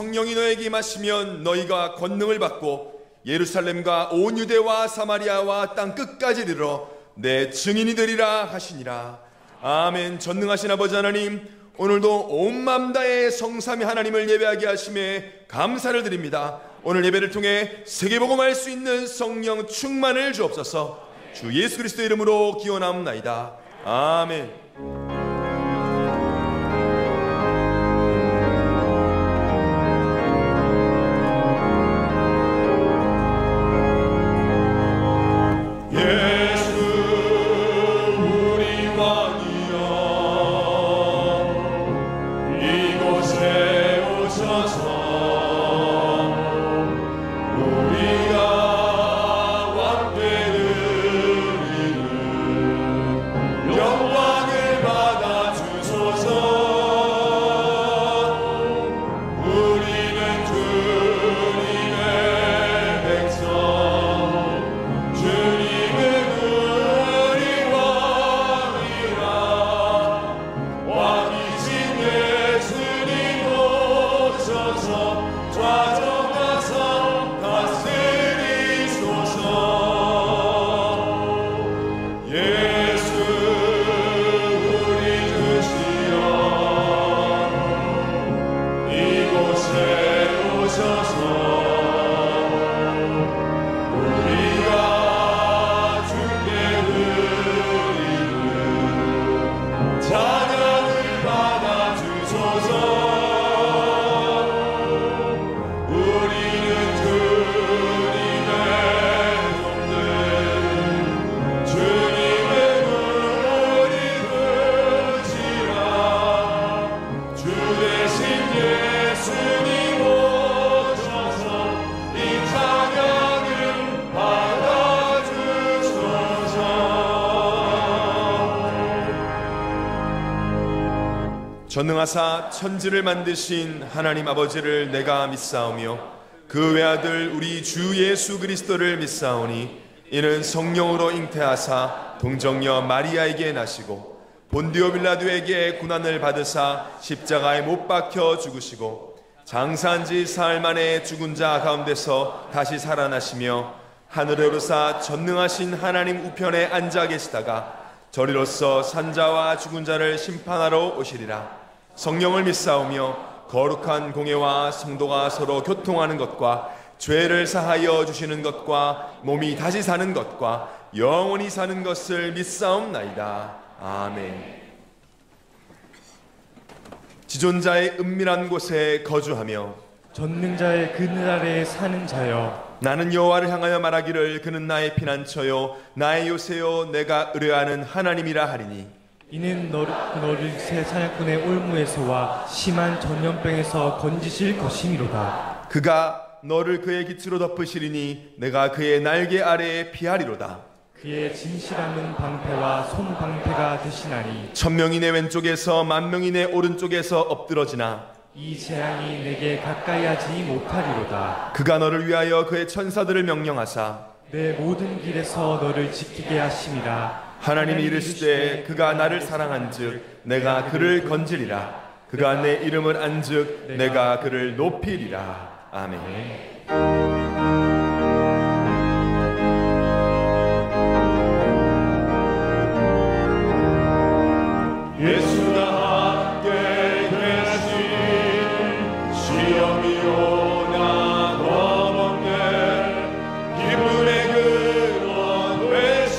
성령이 너에게 임하시면 너희가 권능을 받고 예루살렘과 온 유대와 사마리아와 땅 끝까지 이르러 내 증인이 되리라 하시니라. 아멘. 전능하신 아버지 하나님, 오늘도 온 마음 다해 성삼위 하나님을 예배하게 하심에 감사를 드립니다. 오늘 예배를 통해 세계복음할 수 있는 성령 충만을 주옵소서. 주 예수 그리스도 이름으로 기원하옵나이다. 아멘. 전능하사 천지를 만드신 하나님 아버지를 내가 믿사오며 그 외아들 우리 주 예수 그리스도를 믿사오니 이는 성령으로 잉태하사 동정녀 마리아에게 나시고 본디오 빌라도에게 고난을 받으사 십자가에 못 박혀 죽으시고 장사한 지 사흘 만에 죽은 자 가운데서 다시 살아나시며 하늘에 오르사 전능하신 하나님 우편에 앉아 계시다가 저리로서 산자와 죽은 자를 심판하러 오시리라. 성령을 믿사오며 거룩한 공예와 성도가 서로 교통하는 것과 죄를 사하여 주시는 것과 몸이 다시 사는 것과 영원히 사는 것을 믿사옵나이다. 아멘. 지존자의 은밀한 곳에 거주하며 전능자의 그늘 아래에 사는 자여, 나는 여호와를 향하여 말하기를 그는 나의 피난처요 나의 요새요 내가 의뢰하는 하나님이라 하리니 이는 너를 새 사냥꾼의 올무에서와 심한 전염병에서 건지실 것이미로다. 그가 너를 그의 깃으로 덮으시리니 내가 그의 날개 아래에 피하리로다. 그의 진실함은 방패와 손방패가 되시나니 천명이 내 왼쪽에서 만명이 내 오른쪽에서 엎드러지나 이 재앙이 내게 가까이 하지 못하리로다. 그가 너를 위하여 그의 천사들을 명령하사 내 모든 길에서 너를 지키게 하심이라. 하나님이 이르시되 그가 나를 사랑한즉 내가 그를 건지리라. 그가 내 이름을 안즉 내가 그를 높이리라. 아멘. 예수가 함께 계신 시험이 오나 겁없네 기쁨의 근원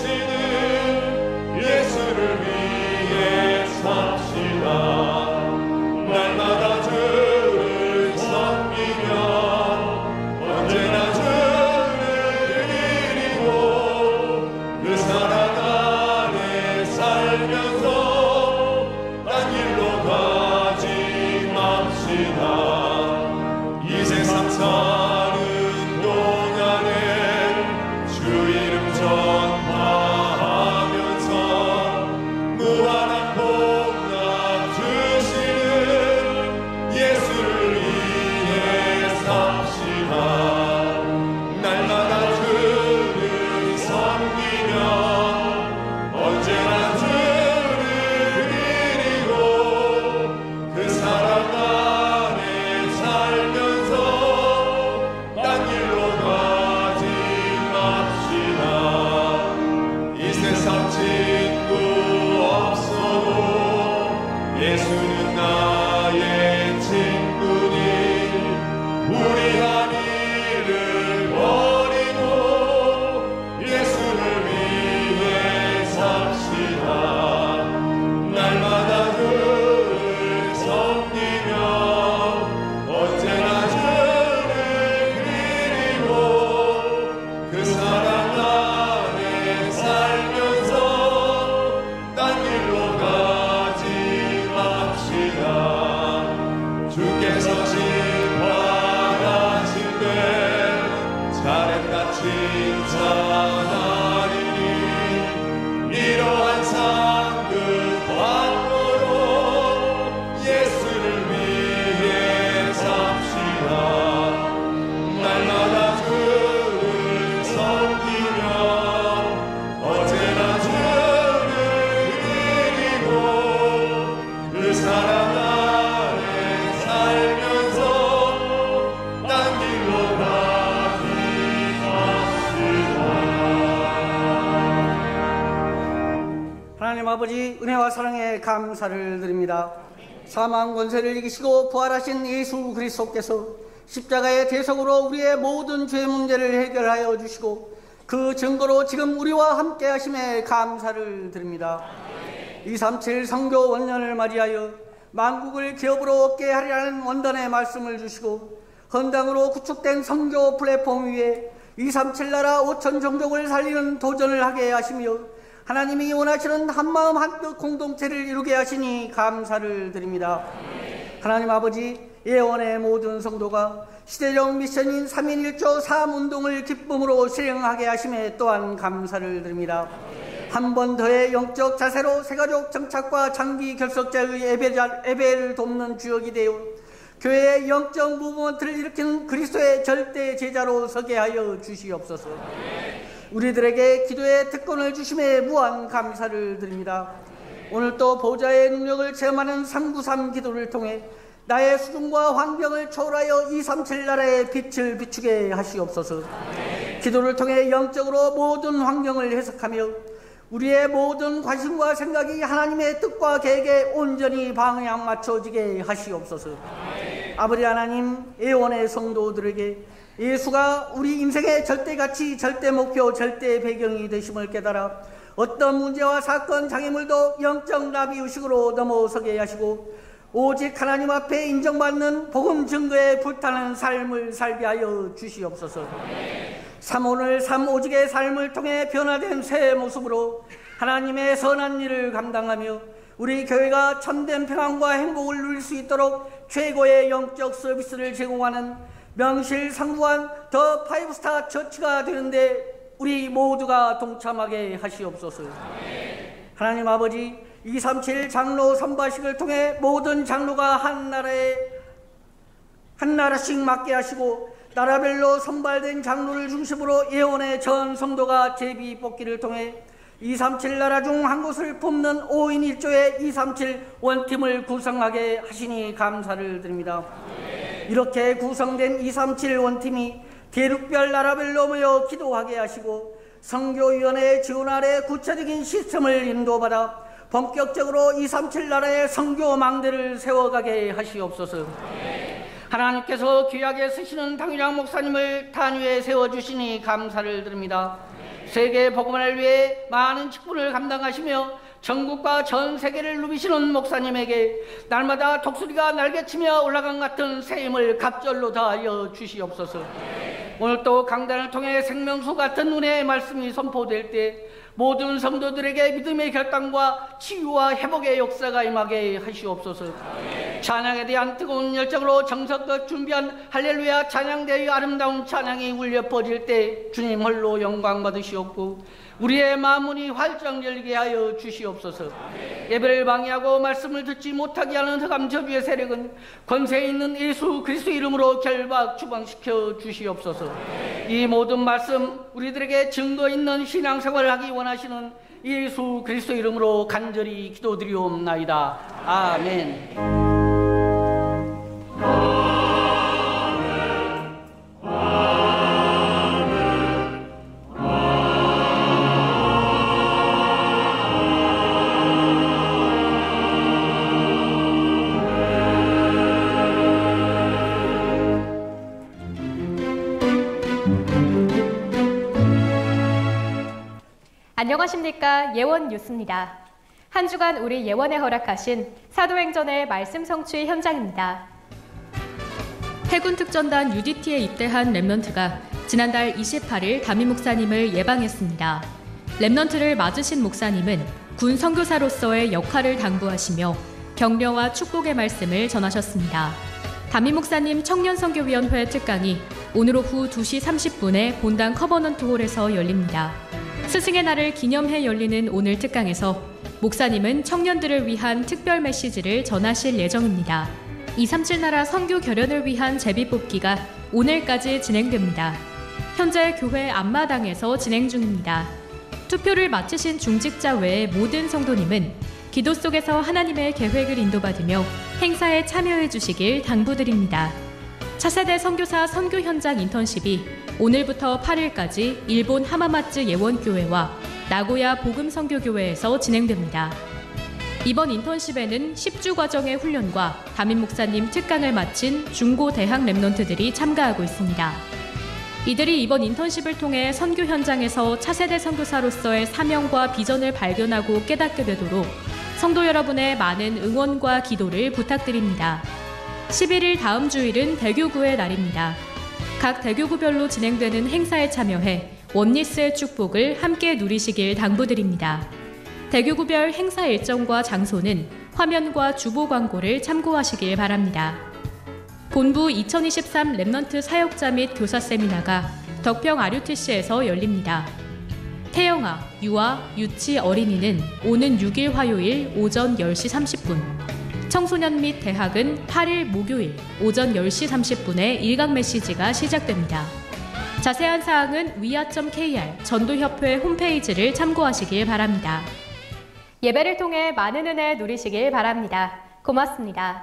되시는 예수를 위해 삽시다. 날마다 주를 섬기면 언제나 주를 드리고 그 사랑 안에 살면서 이 세상 은혜와 사랑에 감사를 드립니다. 사망 권세를 이기시고 부활하신 예수 그리스도께서 십자가의 대속으로 우리의 모든 죄 문제를 해결하여 주시고 그 증거로 지금 우리와 함께 하심에 감사를 드립니다. 237 성교 원년을 맞이하여 만국을 기업으로 얻게 하리라는 원단의 말씀을 주시고 헌당으로 구축된 성교 플랫폼 위에 237 나라 5천 종족을 살리는 도전을 하게 하시며 하나님이 원하시는 한마음 한뜻 공동체를 이루게 하시니 감사를 드립니다. 하나님 아버지, 예원의 모든 성도가 시대적 미션인 3인 1조 3운동을 기쁨으로 실행하게 하심에 또한 감사를 드립니다. 한 번 더의 영적 자세로 새가족 정착과 장기 결석자의 예배를 돕는 주역이 되어 교회의 영적 무브먼트를 일으키는 그리스도의 절대 제자로 서게 하여 주시옵소서. 우리들에게 기도의 특권을 주심에 무한 감사를 드립니다. 오늘 또 보좌의 능력을 체험하는 393 기도를 통해 나의 수준과 환경을 초월하여 237 나라의 빛을 비추게 하시옵소서. 기도를 통해 영적으로 모든 환경을 해석하며 우리의 모든 관심과 생각이 하나님의 뜻과 계획에 온전히 방향 맞춰지게 하시옵소서. 아버지 하나님, 예원의 성도들에게 예수가 우리 인생의 절대가치, 절대 목표, 절대 배경이 되심을 깨달아 어떤 문제와 사건, 장애물도 영적 나비의식으로 넘어서게 하시고 오직 하나님 앞에 인정받는 복음 증거에 불타는 삶을 살게 하여 주시옵소서. 삼오늘 삼오직의 삶을 통해 변화된 새 모습으로 하나님의 선한 일을 감당하며 우리 교회가 참된 평안과 행복을 누릴 수 있도록 최고의 영적 서비스를 제공하는 명실상부한 더 5스타 처치가 되는데 우리 모두가 동참하게 하시옵소서. 하나님 아버지, 237 장로 선발식을 통해 모든 장로가 한 나라씩 맡게 하시고 나라별로 선발된 장로를 중심으로 예원의 전 성도가 제비 뽑기를 통해 237 나라 중 한 곳을 뽑는 5인 1조의 237 원팀을 구성하게 하시니 감사를 드립니다. 이렇게 구성된 237 원팀이 대륙별 나라별로 모여 기도하게 하시고 선교위원회의 지원 아래 구체적인 시스템을 인도받아 본격적으로 237 나라의 선교망대를 세워가게 하시옵소서. 하나님께서 귀하게 쓰시는 당유장 목사님을 단위에 세워주시니 감사를 드립니다. 세계 복음을 위해 많은 직분을 감당하시며 전국과 전 세계를 누비시는 목사님에게 날마다 독수리가 날개치며 올라간 같은 새 힘을 갑절로 다하여 주시옵소서. 오늘 또 강단을 통해 생명수 같은 은혜의 말씀이 선포될 때 모든 성도들에게 믿음의 결단과 치유와 회복의 역사가 임하게 하시옵소서. 찬양에 대한 뜨거운 열정으로 정성껏 준비한 할렐루야 찬양대의 아름다운 찬양이 울려 퍼질 때 주님 홀로 영광 받으시옵고 우리의 마음문이 활짝 열리게 하여 주시옵소서. 예배를 방해하고 말씀을 듣지 못하게 하는 흑암 저주의 세력은 권세 있는 예수 그리스도 이름으로 결박 추방시켜 주시옵소서. 이 모든 말씀 우리들에게 증거 있는 신앙생활을 하기 원하시는 예수 그리스도 이름으로 간절히 기도드리옵나이다. 아멘. 안녕하십니까. 예원 뉴스입니다. 한 주간 우리 예원에 허락하신 사도행전의 말씀 성취 현장입니다. 해군 특전단 UDT에 입대한 랩넌트가 지난달 28일 담임 목사님을 예방했습니다. 랩넌트를 맞으신 목사님은 군 선교사로서의 역할을 당부하시며 격려와 축복의 말씀을 전하셨습니다. 담임 목사님 청년선교위원회 특강이 오늘 오후 2시 30분에 본당 커버넌트 홀에서 열립니다. 스승의 날을 기념해 열리는 오늘 특강에서 목사님은 청년들을 위한 특별 메시지를 전하실 예정입니다. 237 나라 선교 결연을 위한 제비뽑기가 오늘까지 진행됩니다. 현재 교회 앞마당에서 진행 중입니다. 투표를 마치신 중직자 외의 모든 성도님은 기도 속에서 하나님의 계획을 인도받으며 행사에 참여해 주시길 당부드립니다. 차세대 선교사 선교 현장 인턴십이 오늘부터 8일까지 일본 하마마츠 예원교회와 나고야 복음선교교회에서 진행됩니다. 이번 인턴십에는 10주 과정의 훈련과 담임 목사님 특강을 마친 중고 대학 랩런트들이 참가하고 있습니다. 이들이 이번 인턴십을 통해 선교 현장에서 차세대 선교사로서의 사명과 비전을 발견하고 깨닫게 되도록 성도 여러분의 많은 응원과 기도를 부탁드립니다. 11일 다음 주일은 대교구의 날입니다. 각 대교구별로 진행되는 행사에 참여해 원리스의 축복을 함께 누리시길 당부드립니다. 대교구별 행사 일정과 장소는 화면과 주보 광고를 참고하시길 바랍니다. 본부 2023 랩넌트 사역자 및 교사 세미나가 덕평 RUTC에서 열립니다. 태영아, 유아, 유치, 어린이는 오는 6일 화요일 오전 10시 30분, 청소년 및 대학은 8일 목요일 오전 10시 30분에 일각 메시지가 시작됩니다. 자세한 사항은 위아.kr 전도협회 홈페이지를 참고하시길 바랍니다. 예배를 통해 많은 은혜 누리시길 바랍니다. 고맙습니다.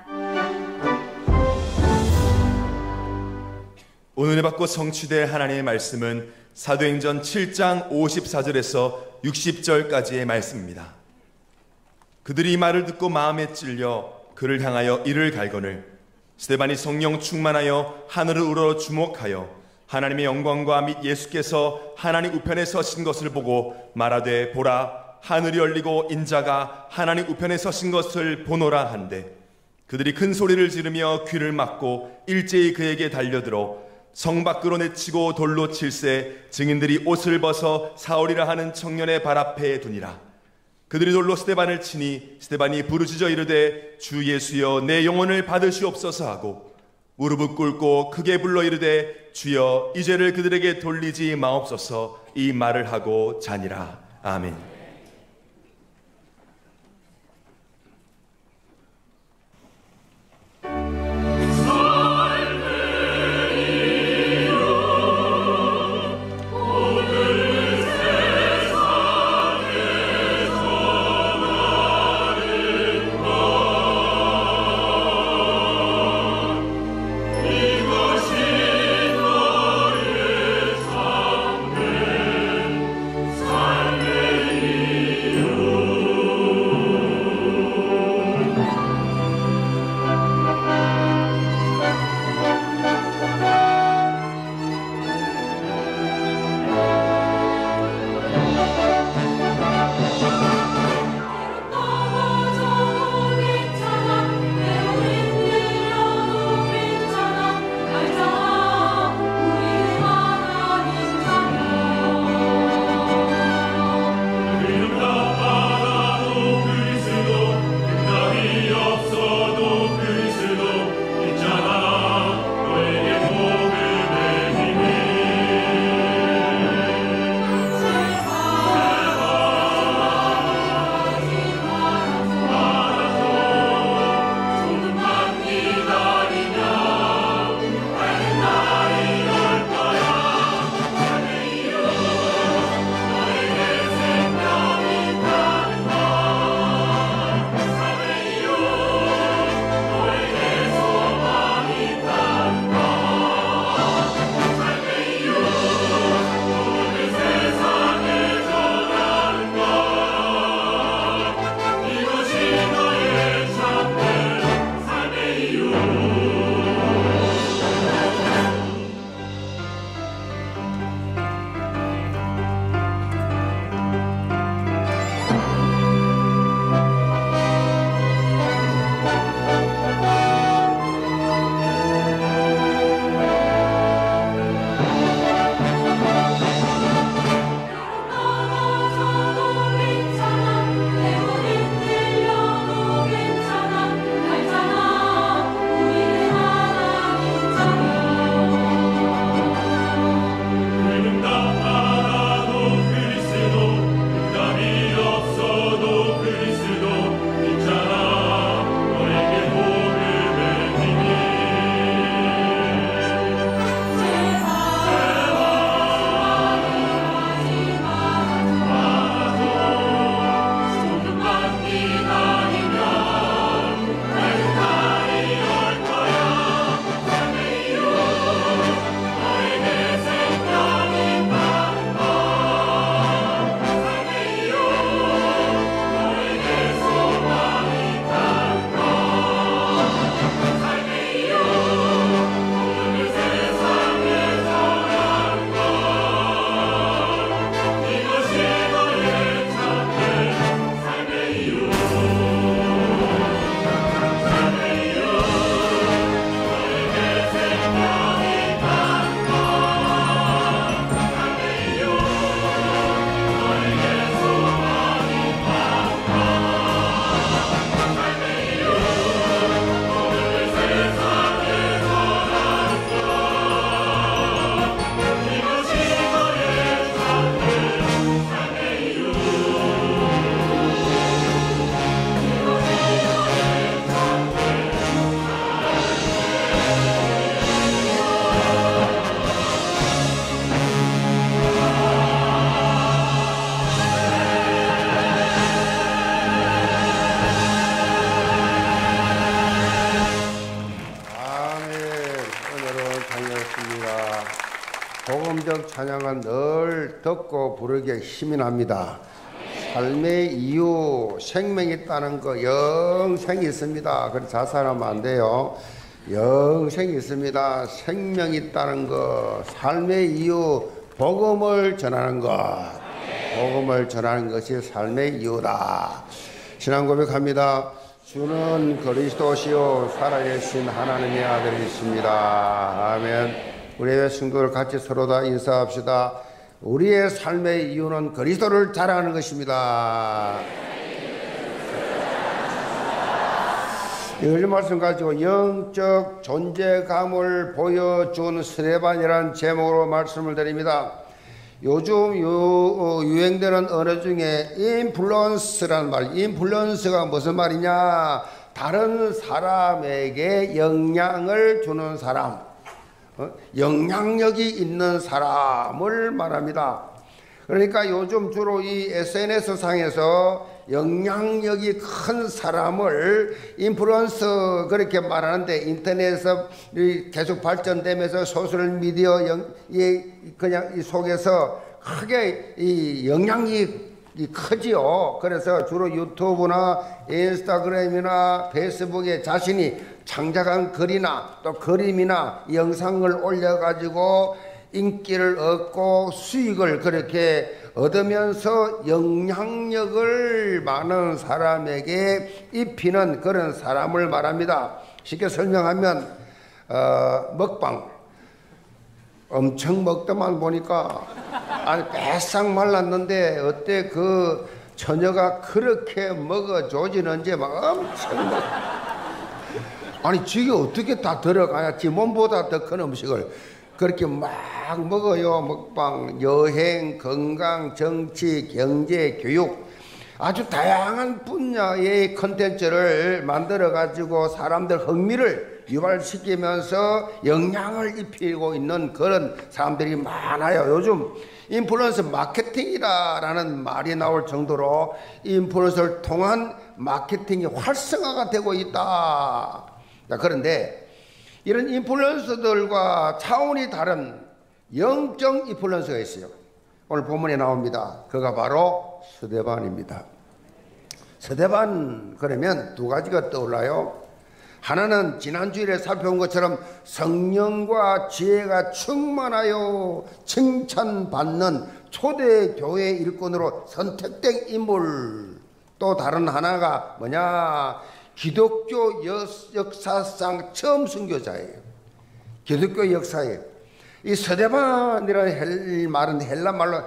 오늘 받고 성취될 하나님의 말씀은 사도행전 7장 54절에서 60절까지의 말씀입니다. 그들이 이 말을 듣고 마음에 찔려 그를 향하여 이를 갈거늘 스데반이 성령 충만하여 하늘을 우러러 주목하여 하나님의 영광과 및 예수께서 하나님 우편에 서신 것을 보고 말하되 보라 하늘이 열리고 인자가 하나님 우편에 서신 것을 보노라 한데 그들이 큰 소리를 지르며 귀를 막고 일제히 그에게 달려들어 성 밖으로 내치고 돌로 칠세 증인들이 옷을 벗어 사울이라 하는 청년의 발 앞에 두니라. 그들이 돌로 스데반을 치니 스데반이 부르짖어 이르되 주 예수여 내 영혼을 받으시옵소서 하고 무릎을 꿇고 크게 불러 이르되 주여 이 죄를 그들에게 돌리지 마옵소서 이 말을 하고 자니라. 아멘. 삶의 반갑습니다. 복음적 찬양은 늘 듣고 부르기에 힘이 납니다. 삶의 이유, 생명이 있다는 거, 영생이 있습니다. 그래서 자살하면 안 돼요. 영생이 있습니다. 생명이 있다는 거, 삶의 이유, 복음을 전하는 것. 복음을 전하는 것이 삶의 이유다. 신앙 고백합니다. 주는 그리스도시요 살아계신 하나님의 아들이십니다. 아멘. 우리의 성도들 같이 서로 다 인사합시다. 우리의 삶의 이유는 그리스도를 자랑하는 것입니다. 이 말씀 가지고 영적 존재감을 보여준 스데반이라는 제목으로 말씀을 드립니다. 요즘 유행되는 언어 중에 인플루언스라는 말, 인플루언스가 무슨 말이냐? 다른 사람에게 영향을 주는 사람, 영향력이 있는 사람을 말합니다. 그러니까 요즘 주로 이 SNS 상에서 영향력이 큰 사람을 인플루언서 그렇게 말하는데, 인터넷에서 계속 발전되면서 소셜미디어 그냥 이 속에서 크게 이 영향력이 크지요. 그래서 주로 유튜브나 인스타그램이나 페이스북에 자신이 창작한 글이나 또 그림이나 영상을 올려가지고 인기를 얻고 수익을 그렇게 얻으면서 영향력을 많은 사람에게 입히는 그런 사람을 말합니다. 쉽게 설명하면 먹방, 엄청 먹다만 보니까 아니 빼싹 말랐는데 어때 그 처녀가 그렇게 먹어줘지는지 막 엄청 먹어. 아니 지게 어떻게 다 들어가야 지 몸보다 더 큰 음식을 그렇게 막 먹어요. 먹방, 여행, 건강, 정치, 경제, 교육, 아주 다양한 분야의 컨텐츠를 만들어 가지고 사람들 흥미를 유발시키면서 영향을 입히고 있는 그런 사람들이 많아요. 요즘 인플루언서 마케팅이라는 말이 나올 정도로 인플루언서를 통한 마케팅이 활성화가 되고 있다. 그런데 이런 인플루언서들과 차원이 다른 영적 인플루언서가 있어요. 오늘 본문에 나옵니다. 그가 바로 스데반입니다. 스데반 그러면 두 가지가 떠올라요. 하나는 지난주일에 살펴본 것처럼 성령과 지혜가 충만하여 칭찬받는 초대교회 일꾼으로 선택된 인물. 또 다른 하나가 뭐냐? 기독교 역사상 처음 순교자예요. 기독교 역사에 이 스데반이라는 말은 헬라 말로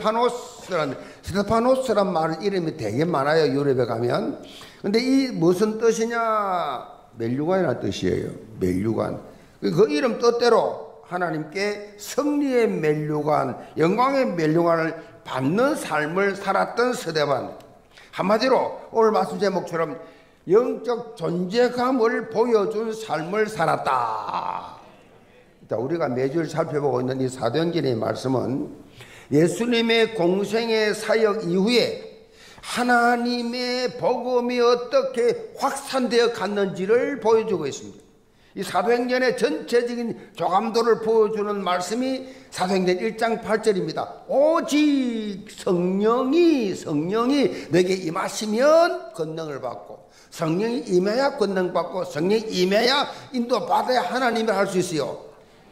스테파노스라는 말 이름이 되게 많아요. 유럽에 가면. 근데 이 무슨 뜻이냐? 멜류관이라는 뜻이에요. 멜류관. 그 이름 뜻대로 하나님께 승리의 멜류관, 영광의 멜류관을 받는 삶을 살았던 스데반. 한마디로 오늘 말씀 제목처럼 영적 존재감을 보여준 삶을 살았다. 우리가 매주 살펴보고 있는 이 사도행전의 말씀은 예수님의 공생의 사역 이후에 하나님의 복음이 어떻게 확산되어 갔는지를 보여주고 있습니다. 이 사도행전의 전체적인 조감도를 보여주는 말씀이 사도행전 1장 8절입니다. 오직 성령이 내게 임하시면 권능을 받고, 성령이 임해야 권능 받고, 성령이 임해야 인도받아야 하나님을 할 수 있어요.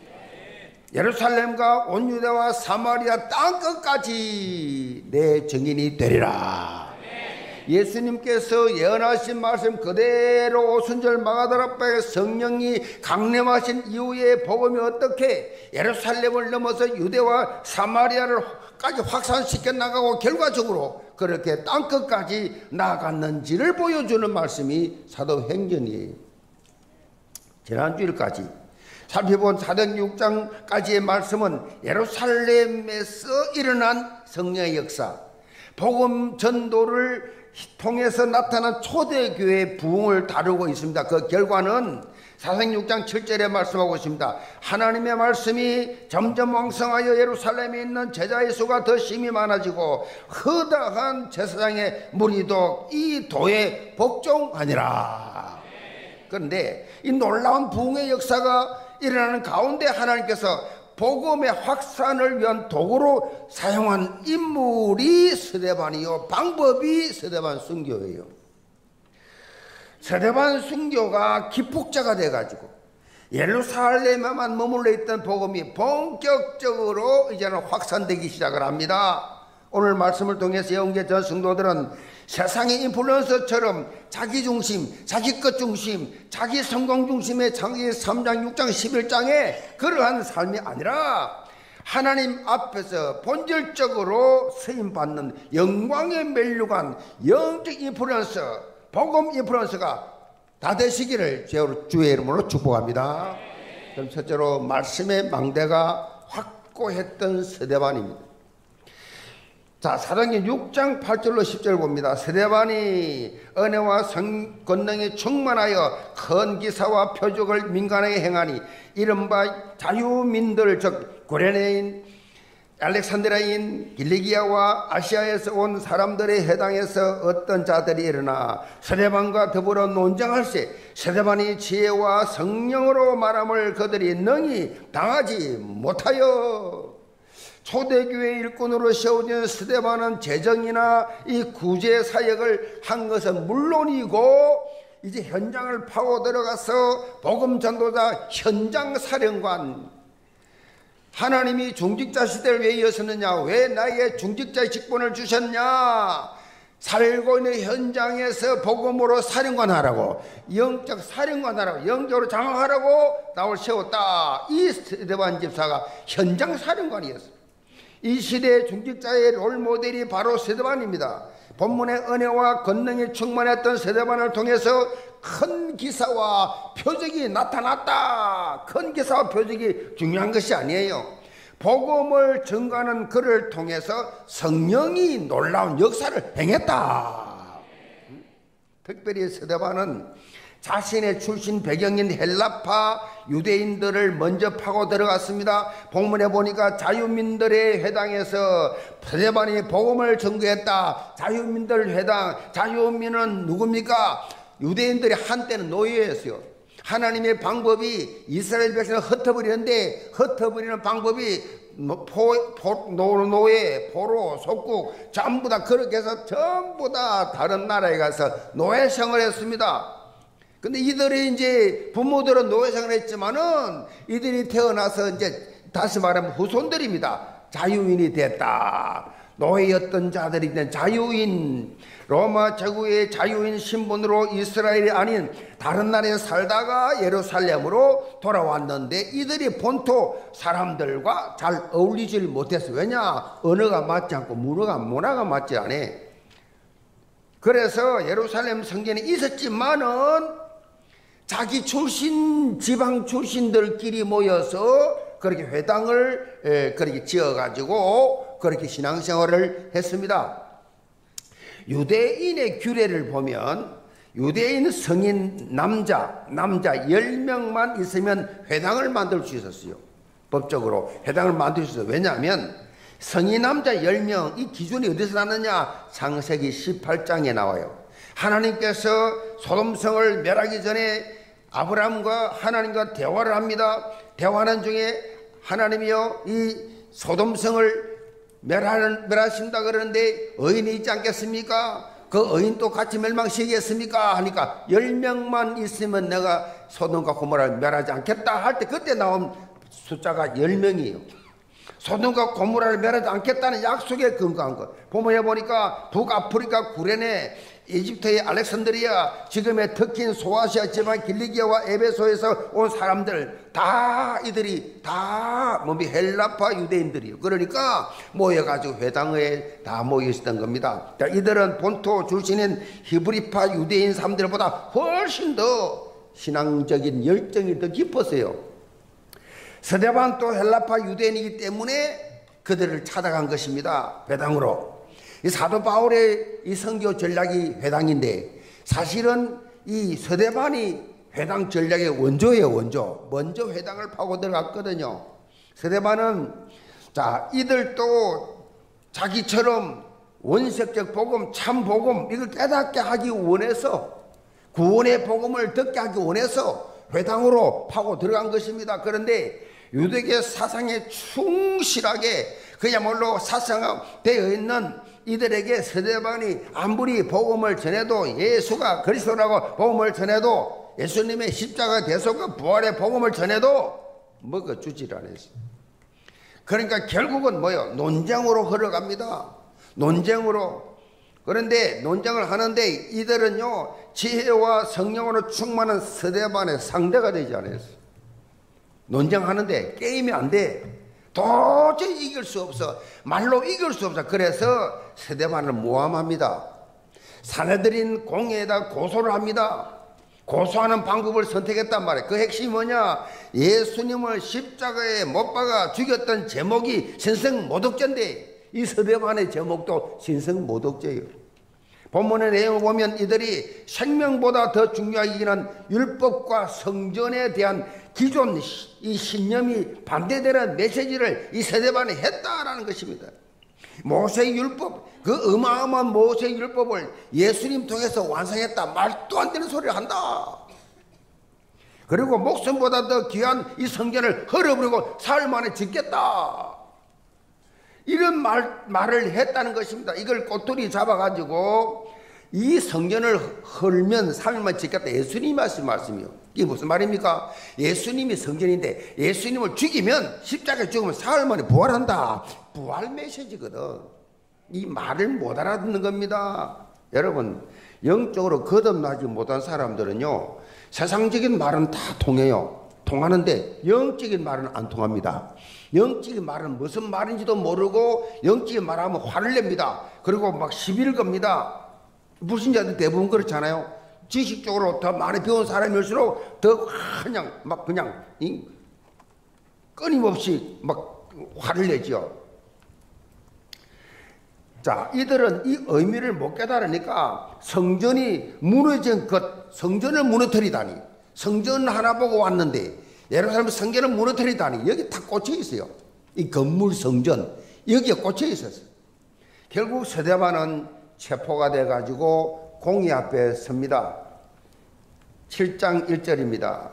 예루살렘과 온 유대와 사마리아 땅끝까지 내 증인이 되리라. 예수님께서 예언하신 말씀 그대로 오순절 마가다라 앞에 성령이 강림하신 이후에 복음이 어떻게 예루살렘을 넘어서 유대와 사마리아를까지 확산시켜 나가고 결과적으로 그렇게 땅끝까지 나아갔는지를 보여주는 말씀이 사도행전이에요. 지난주일까지 살펴본 사도행전 6장까지의 말씀은 예루살렘에서 일어난 성령의 역사, 복음 전도를 통해서 나타난 초대교회의 부흥을 다루고 있습니다. 그 결과는 사도행전 6장 7절에 말씀하고 있습니다. 하나님의 말씀이 점점 왕성하여 예루살렘에 있는 제자의 수가 더 심히 많아지고 허다한 제사장의 무리도 이 도에 복종하니라. 그런데 이 놀라운 부흥의 역사가 일어나는 가운데 하나님께서 복음의 확산을 위한 도구로 사용한 인물이 스데반이요, 방법이 스데반 순교예요. 스데반 순교가 기폭자가 돼가지고 예루살렘에만 머물러 있던 복음이 본격적으로 이제는 확산되기 시작을 합니다. 오늘 말씀을 통해서 영계전 성도들은 세상의 인플루언서처럼 자기 중심, 자기 것 중심, 자기 성공 중심의 창세기 3장, 6장, 11장에 그러한 삶이 아니라 하나님 앞에서 본질적으로 쓰임받는 영광의 멜류관 영적 인플루언서, 복음 인플루언서가 다 되시기를 주의 이름으로 축복합니다. 그럼 첫째로 말씀의 망대가 확고했던 스데반입니다. 자, 사도행전 6장 8절로 10절 봅니다. 스데반이 은혜와 권능에 충만하여 큰 기사와 표적을 민간하게 행하니 이른바 자유민들 즉 구레네인, 알렉산드라인, 길리기아와 아시아에서 온 사람들의 해당에서 어떤 자들이 일어나 스데반과 더불어 논쟁할세 스데반이 지혜와 성령으로 말함을 그들이 능히 당하지 못하여 초대교회 일꾼으로 세워진 스데반은 재정이나 이 구제 사역을 한 것은 물론이고 이제 현장을 파고 들어가서 복음 전도자 현장 사령관, 하나님이 중직자 시대를 왜 이었느냐, 왜 나에게 중직자의 직분을 주셨냐, 살고 있는 현장에서 복음으로 사령관 하라고, 영적 사령관 하라고, 영적으로 장악하라고 나를 세웠다. 이 스데반 집사가 현장 사령관이었어요. 이 시대의 중직자의 롤모델이 바로 스데반입니다. 본문의 은혜와 권능이 충만했던 스데반을 통해서 큰 기사와 표적이 나타났다. 큰 기사와 표적이 중요한 것이 아니에요. 복음을 증거하는 그를 통해서 성령이 놀라운 역사를 행했다. 특별히 스데반은 자신의 출신 배경인 헬라파 유대인들을 먼저 파고 들어갔습니다. 본문에 보니까 자유민들의 회당에서 스데반이 복음을 전거했다. 자유민들 회당, 자유민은 누굽니까? 유대인들이 한때는 노예였어요. 하나님의 방법이 이스라엘 백성을 흩어버리는데 흩어버리는 방법이 노예, 포로, 속국 전부 다 그렇게 해서 전부 다 다른 나라에 가서 노예 생활을 했습니다. 근데 이들이 이제 부모들은 노예 생활을 했지만은 이들이 태어나서 이제 다시 말하면 후손들입니다. 자유인이 됐다. 노예였던 자들이 된 자유인, 로마 제국의 자유인 신분으로 이스라엘이 아닌 다른 나라에 살다가 예루살렘으로 돌아왔는데 이들이 본토 사람들과 잘 어울리질 못했어요. 왜냐? 언어가 맞지 않고 문화가 맞지 않아. 그래서 예루살렘 성전에 있었지만은 자기 출신, 지방 출신들끼리 모여서 그렇게 회당을 그렇게 지어가지고 그렇게 신앙생활을 했습니다. 유대인의 규례를 보면 유대인 성인 남자 10명만 있으면 회당을 만들 수 있었어요. 법적으로 회당을 만들 수 있어요. 왜냐하면 성인 남자 10명, 이 기준이 어디서 나느냐? 창세기 18장에 나와요. 하나님께서 소돔성을 멸하기 전에 아브라함과 하나님과 대화를 합니다. 대화하는 중에 하나님이요, 이 소돔성을 멸하신다 그러는데 의인이 있지 않겠습니까? 그 의인도 같이 멸망시키겠습니까? 하니까 10명만 있으면 내가 소돔과 고모라를 멸하지 않겠다 할 때 그때 나온 숫자가 10명이에요. 소돔과 고모라를 멸하지 않겠다는 약속에 근거한 것. 본문에 보니까 북아프리카 구레네, 이집트의 알렉산드리아, 지금의 터키인 소아시아 지방 길리기아와 에베소에서 온 사람들 다 이들이 다 헬라파 유대인들이에요. 그러니까 모여가지고 회당에 다 모여 있었던 겁니다. 자, 이들은 본토 출신인 히브리파 유대인 사람들보다 훨씬 더 신앙적인 열정이 더 깊었어요. 스데반 또 헬라파 유대인이기 때문에 그들을 찾아간 것입니다. 회당으로. 이 사도 바울의 이 선교 전략이 회당인데 사실은 이 스데반이 회당 전략의 원조예요. 원조. 먼저 회당을 파고 들어갔거든요. 스데반은 자, 이들도 자기처럼 원색적 복음, 참 복음 이걸 깨닫게 하기 원해서 구원의 복음을 듣게 하기 원해서 회당으로 파고 들어간 것입니다. 그런데 유대계 사상에 충실하게 그야말로 사상화되어 있는 이들에게 스데반이 아무리 복음을 전해도, 예수가 그리스도라고 복음을 전해도, 예수님의 십자가 대속과 부활의 복음을 전해도 먹어주질 않았어요. 그러니까 결국은 뭐요? 논쟁으로 흘러갑니다. 논쟁으로. 그런데 논쟁을 하는데 이들은요, 지혜와 성령으로 충만한 스데반의 상대가 되지 않았어요. 논쟁하는데 게임이 안 돼. 도저히 이길 수 없어. 말로 이길 수 없어. 그래서 스데반을 모함합니다. 사내들인 공회에다 고소를 합니다. 고소하는 방법을 선택했단 말이에요. 그 핵심이 뭐냐? 예수님을 십자가에 못 박아 죽였던 제목이 신성모독죄인데 이 스데반의 제목도 신성모독죄예요. 본문의 내용을 보면 이들이 생명보다 더 중요하기는 율법과 성전에 대한 기존 이 신념이 반대되는 메시지를 이 스데반이 했다라는 것입니다. 모세의 율법, 그 어마어마한 모세의 율법을 예수님 통해서 완성했다. 말도 안 되는 소리를 한다. 그리고 목숨보다 더 귀한 이 성전을 헐어버리고 사흘 만에 짓겠다. 이런 말을 했다는 것입니다. 이걸 꼬투리 잡아가지고 이 성전을 헐면 3일만 짓겠다. 예수님이 하신 말씀이요. 이게 무슨 말입니까? 예수님이 성전인데 예수님을 죽이면, 십자가에 죽으면 사흘 만에 부활한다. 부활 메시지거든. 이 말을 못 알아듣는 겁니다. 여러분, 영적으로 거듭나지 못한 사람들은요, 세상적인 말은 다 통해요. 통하는데 영적인 말은 안 통합니다. 영적인 말은 무슨 말인지도 모르고 영적인 말하면 화를 냅니다. 그리고 막 시비를 겁니다. 불신자들 대부분 그렇잖아요. 지식적으로 더 많이 배운 사람일수록 더 그냥 끊임없이 막 화를 내죠. 자, 이들은 이 의미를 못 깨달으니까 성전이 무너진 것, 성전을 무너뜨리다니, 성전 하나 보고 왔는데 예루살렘 성전을 무너뜨리다니, 여기 다 꽂혀 있어요. 이 건물 성전 여기에 꽂혀 있었어요. 결국 스데반은 체포가 돼가지고 공의 앞에 섭니다. 7장 1절입니다.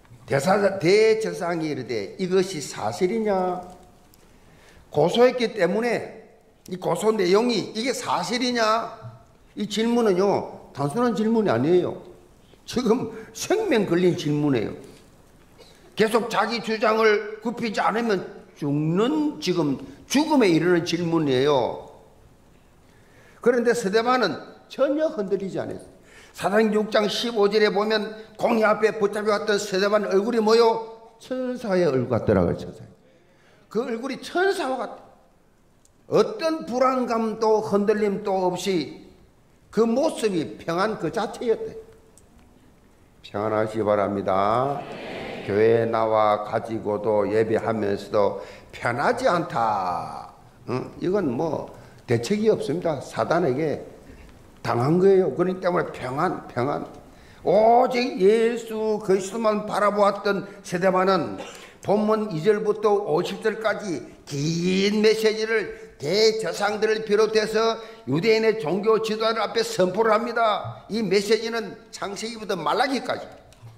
대제사장이 이르되 이것이 사실이냐? 고소했기 때문에 이 고소 내용이 이게 사실이냐? 이 질문은요, 단순한 질문이 아니에요. 지금 생명 걸린 질문이에요. 계속 자기 주장을 굽히지 않으면 죽는, 지금 죽음에 이르는 질문이에요. 그런데 스데반은 전혀 흔들리지 않았어요. 사도행전 6장 15절에 보면 공의 앞에 붙잡혀왔던 스데반 얼굴이 뭐요? 천사의 얼굴 같더라고요. 그 얼굴이 천사와 같아. 어떤 불안감도 흔들림도 없이 그 모습이 평안 그 자체였대. 평안하시기 바랍니다. 교회에 나와 가지고도 예배하면서도 편하지 않다. 이건 뭐 대책이 없습니다. 사단에게 당한 거예요. 그렇기 때문에 평안. 오직 예수 그리스도만 바라보았던 스데반은 본문 2절부터 50절까지 긴 메시지를 대제사장들을 비롯해서 유대인의 종교 지도자들 앞에 선포를 합니다. 이 메시지는 창세기부터 말라기까지.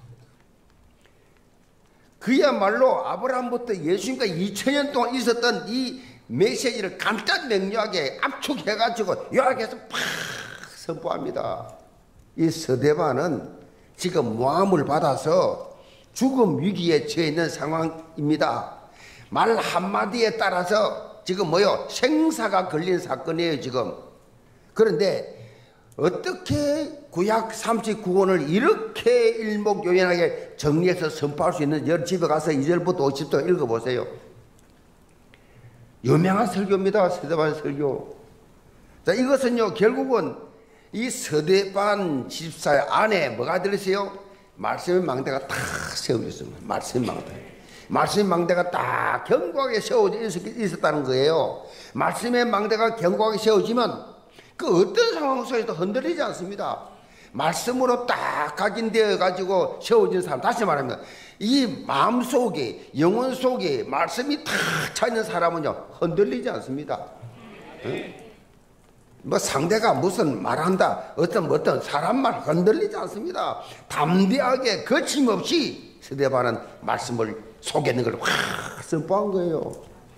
그야말로 아브라함부터 예수님까지 2000년 동안 있었던 이 메시지를 간단 명료하게 압축해가지고 요약해서 팍 선포합니다. 이 스데반은 지금 모함을 받아서 죽음 위기에 처해 있는 상황입니다. 말 한마디에 따라서 지금 뭐요? 생사가 걸린 사건이에요, 지금. 그런데 어떻게 구약 39권을 이렇게 일목요연하게 정리해서 선포할 수 있는지 여러분 집에 가서 2절부터 50절 읽어보세요. 유명한 설교입니다. 스데반 설교. 자, 이것은요, 결국은 이 스데반 집사의 안에 뭐가 들으세요? 말씀의 망대가 딱 세워져 있습니다. 말씀의 망대. 말씀의 망대가 딱 견고하게 세워져 있었다는 거예요. 말씀의 망대가 견고하게 세워지면 그 어떤 상황 속에서도 흔들리지 않습니다. 말씀으로 딱 각인되어 가지고 세워진 사람, 다시 말하면 이 마음속에, 영혼 속에 말씀이 탁 차있는 사람은요 흔들리지 않습니다. 응? 뭐 상대가 무슨 말한다, 어떤 사람 말 흔들리지 않습니다. 담대하게 거침없이 스데반은 말씀을 속에 있는 걸 확 선포한 거예요.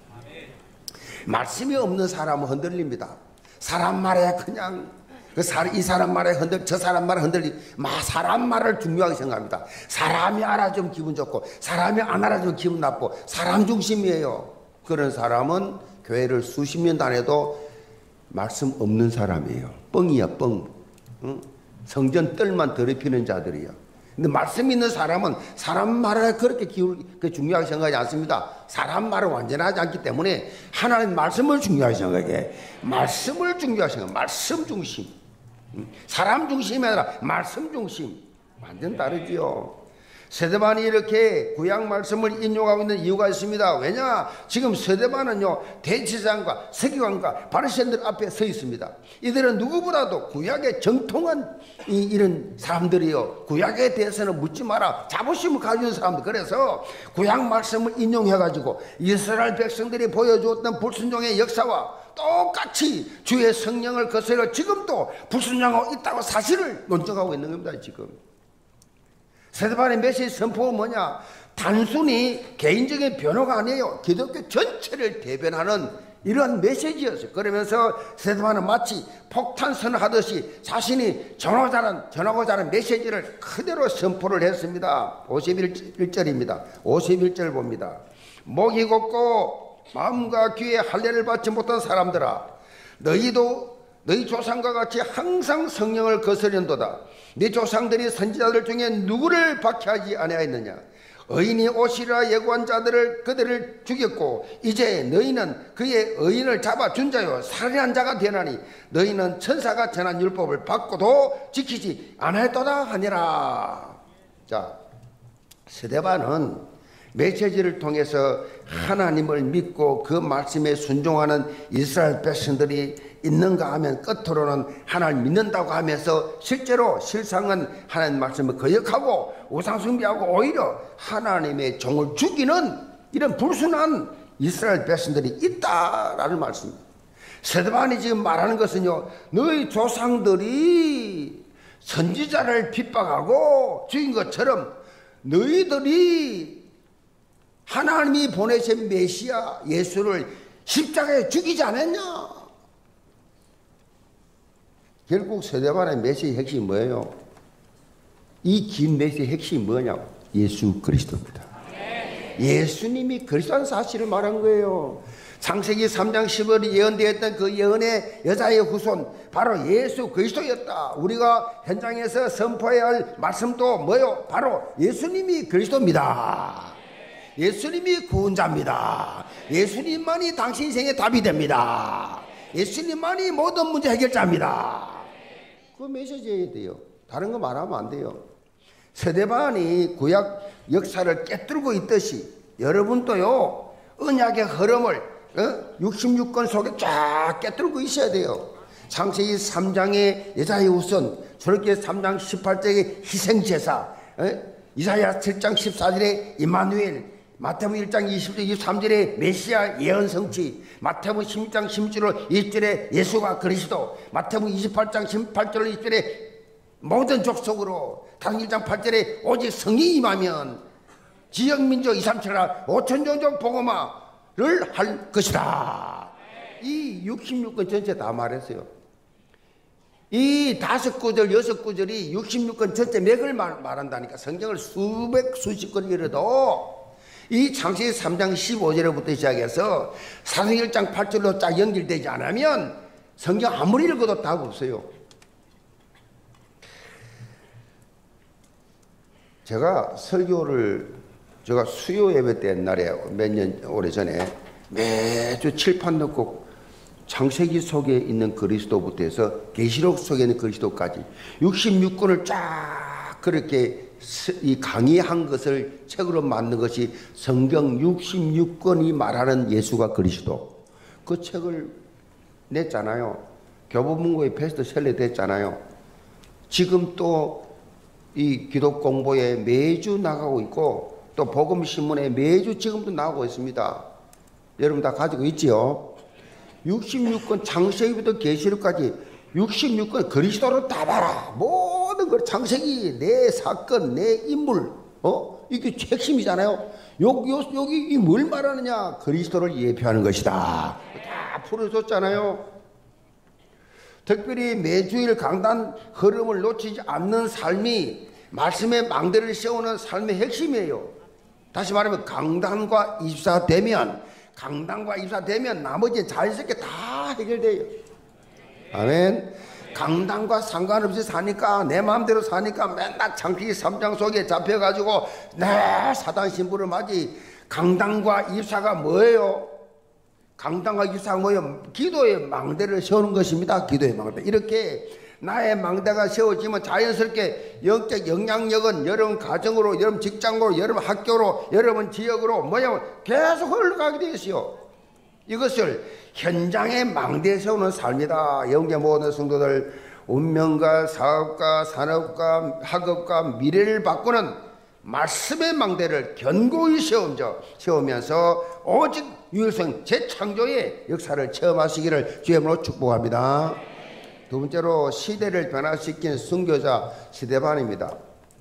말씀이 없는 사람은 흔들립니다. 사람 말에 그냥 이 사람 말에 저 사람 말에 사람 말을 중요하게 생각합니다. 사람이 알아주면 기분 좋고 사람이 안 알아주면 기분 나쁘고 사람 중심이에요. 그런 사람은 교회를 수십 년 다녀도 말씀 없는 사람이에요. 뻥이야, 뻥. 응? 성전 뜰만 더럽히는 자들이야. 근데 말씀 있는 사람은 사람 말을 그렇게 중요하게 생각하지 않습니다. 사람 말은 완전하지 않기 때문에 하나님 말씀을 중요하게 생각해. 말씀을 중요하게 생각해. 말씀 중심. 사람 중심이 아니라 말씀 중심. 완전 다르지요. 스데반이 이렇게 구약 말씀을 인용하고 있는 이유가 있습니다. 왜냐? 지금 스데반은요, 대제사장과 서기관과 바리새인들 앞에 서 있습니다. 이들은 누구보다도 구약에 정통한 이런 사람들이요. 구약에 대해서는 묻지 마라. 자부심을 가지는 사람들. 그래서 구약 말씀을 인용해가지고 이스라엘 백성들이 보여주었던 불순종의 역사와 똑같이 주의 성령을 거스려 지금도 불순종하고 있다고 사실을 논증하고 있는 겁니다. 지금 스데반의 메시지 선포가 뭐냐? 단순히 개인적인 변호가 아니에요. 기독교 전체를 대변하는 이러한 메시지였어요. 그러면서 스데반은 마치 폭탄선을 하듯이 자신이 전하고자 하는 메시지를 그대로 선포를 했습니다. 51절입니다. 51절 봅니다. 목이 곱고 마음과 귀에 할례를 받지 못한 사람들아, 너희도 너희 조상과 같이 항상 성령을 거스른도다. 네 조상들이 선지자들 중에 누구를 박해하지 아니하였느냐? 의인이 오시리라 예고한 자들을 그들을 죽였고 이제 너희는 그의 의인을 잡아 준 자요 살인한 자가 되나니 너희는 천사가 전한 율법을 받고도 지키지 아니하였도다 하니라. 자, 스데반은 메시지를 통해서 하나님을 믿고 그 말씀에 순종하는 이스라엘 백성들이 있는가 하면 끝으로는 하나님을 믿는다고 하면서 실제로 실상은 하나님 말씀을 거역하고 우상숭배하고 오히려 하나님의 종을 죽이는 이런 불순한 이스라엘 백성들이 있다라는 말씀입니다. 스데반이 지금 말하는 것은요, 너희 조상들이 선지자를 핍박하고 죽인 것처럼 너희들이 하나님이 보내신 메시아 예수를 십자가에 죽이지 않았냐? 결국 스데반의 메시지의 핵심이 뭐예요? 이 긴 메시지의 핵심이 뭐냐고? 예수 그리스도입니다. 예수님이 그리스도라는 사실을 말한 거예요. 창세기 3장 10월에 예언되었던 그 예언의 여자의 후손 바로 예수 그리스도였다. 우리가 현장에서 선포해야 할 말씀도 뭐요? 바로 예수님이 그리스도입니다. 예수님이 구원자입니다. 예수님만이 당신 인생의 답이 됩니다. 예수님만이 모든 문제 해결자입니다. 그 메시지해야 돼요. 다른 거 말하면 안 돼요. 스데반이 구약 역사를 깨뜨리고 있듯이 여러분도요, 언약의 흐름을 66권 속에 쫙 깨뜨리고 있어야 돼요. 창세기 3장의 여자의 후손, 출애굽기 3장 18절의 희생제사, 이사야 7장 14절의 임마누엘, 마태복음 1장 20절 23절의 메시아 예언 성취, 마태복음 16장 16절 20절의 예수가 그리스도, 마태복음 28장 18절 20절의 모든 족속으로, 다른 1장 8절에 오직 성이 임하면 지역민족 2, 3천나 5천 종족 복음화를 할 것이다. 이 66권 전체 다 말했어요. 이 5구절 6구절이 66권 전체 맥을 말한다니까. 성경을 수십 권 읽어도 이 창세기 3장 15절부터 시작해서 사도행 1장 8절로 딱 연결되지 않으면 성경 아무리 읽어도 답 없어요. 제가 수요 예배 때 옛날에 오래전에 매주 칠판 넣고 창세기 속에 있는 그리스도부터 해서 계시록 속에 있는 그리스도까지 66권을 쫙 그렇게 이 강의한 것을 책으로 만든 것이 성경 66권이 말하는 예수가 그리스도. 그 책을 냈잖아요. 교보문고에 베스트셀러 됐잖아요. 지금 또 이 기독 공보에 매주 나가고 있고 또 복음신문에 매주 지금도 나오고 있습니다. 여러분 다 가지고 있지요? 66권 창세기부터 계시록까지 66권 그리스도로 다 봐라. 모든 걸 창세기 내 사건 내 인물 이게 핵심이잖아요. 여기 이 뭘 말하느냐? 그리스도를 예표하는 것이다. 다 풀어줬잖아요. 특별히 매주일 강단 흐름을 놓치지 않는 삶이 말씀의 망대를 세우는 삶의 핵심이에요. 다시 말하면 강단과 입사되면 나머지 자연스럽게 다 해결돼요. 아멘. 강단과 상관없이 사니까 내 마음대로 사니까 맨날 창세기 3장 속에 잡혀가지고 내 사단 신부를 맞이. 강단과 입사가 뭐예요? 강단과 입사가 뭐예요? 기도의 망대를 세우는 것입니다. 기도의 망대. 이렇게 나의 망대가 세워지면 자연스럽게 영적 영향력은 여러분 가정으로, 여러분 직장으로, 여러분 학교로, 여러분 지역으로 계속 흘러가게 되어 있어요. 이것을 현장의 망대에 세우는 삶이다. 영계 모든 성도들, 운명과 사업과 산업과 학업과 미래를 바꾸는 말씀의 망대를 견고히 세우면서 오직 유일성 재창조의 역사를 체험하시기를 주님으로 축복합니다. 두 번째로 시대를 변화시킨 순교자 스데반입니다.